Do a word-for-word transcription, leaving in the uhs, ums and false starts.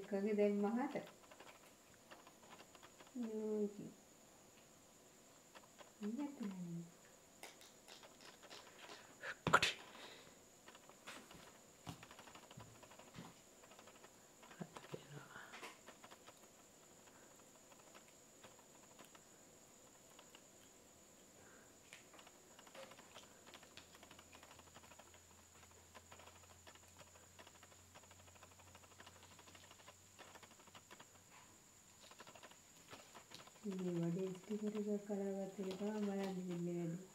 එක්කගේ දැන් මහත යෝකි ඉන්නතුනේ මේ වඩේ ස්ටිකර් එකක් කරගත්ත එක තමයි බලන්න දෙන්නේ වැඩි